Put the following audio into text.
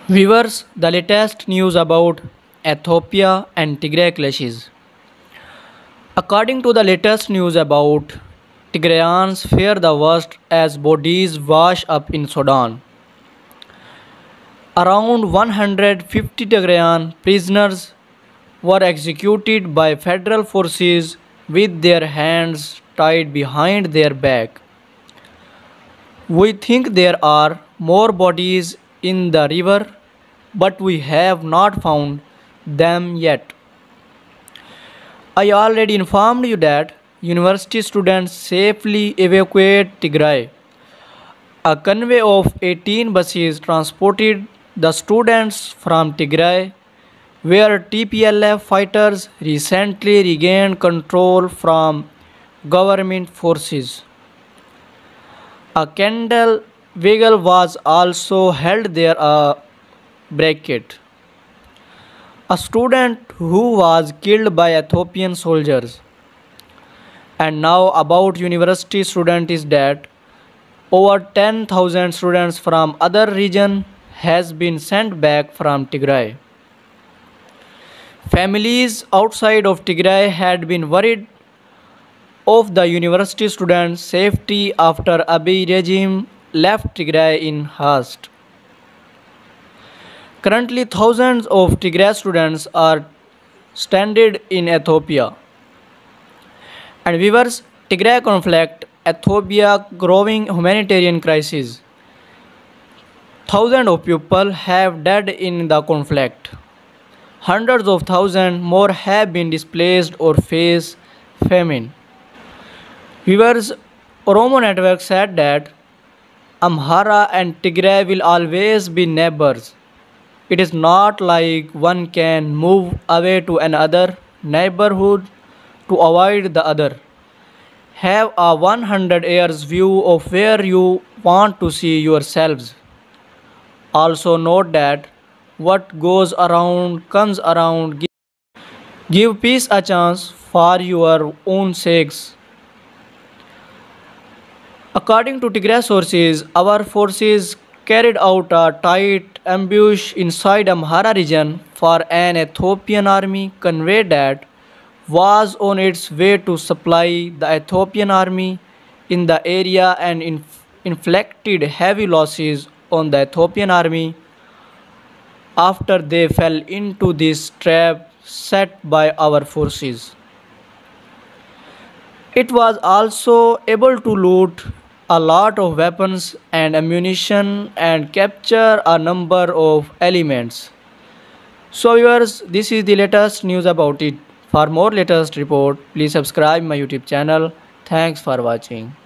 Viewers, the latest news about Ethiopia and Tigray clashes. According to the latest news about Tigrayans fear the worst as bodies wash up in Sudan. Around 150 Tigrayan prisoners were executed by federal forces with their hands tied behind their back. We think there are more bodies in the river, but we have not found them yet. I already informed you that university students safely evacuated Tigray. A convoy of 18 buses transported the students from Tigray, where TPLF fighters recently regained control from government forces. A candle vigil was also held there a bracket. A student who was killed by Ethiopian soldiers. And now about university student is that over 10,000 students from other region has been sent back from Tigray. Families outside of Tigray had been worried of the university students' safety after Abiy regime left Tigray in haste. Currently, thousands of Tigray students are stranded in Ethiopia. And viewers, Tigray conflict, Ethiopia growing humanitarian crisis. Thousands of people have died in the conflict. Hundreds of thousands more have been displaced or face famine. Viewers, Oromo Network said that Amhara and Tigray will always be neighbors. It is not like one can move away to another neighborhood to avoid the other. Have a 100 years view of where you want to see yourselves. Also note that what goes around comes around. Give peace a chance for your own sakes. According to Tigray sources, our forces carried out a tight ambush inside Amhara region for an Ethiopian army convoy that was on its way to supply the Ethiopian army in the area and inflicted heavy losses on the Ethiopian army after they fell into this trap set by our forces. It was also able to loot a lot of weapons and ammunition and capture a number of elements. So viewers, this is the latest news about it. For more latest report, please subscribe my YouTube channel. Thanks for watching.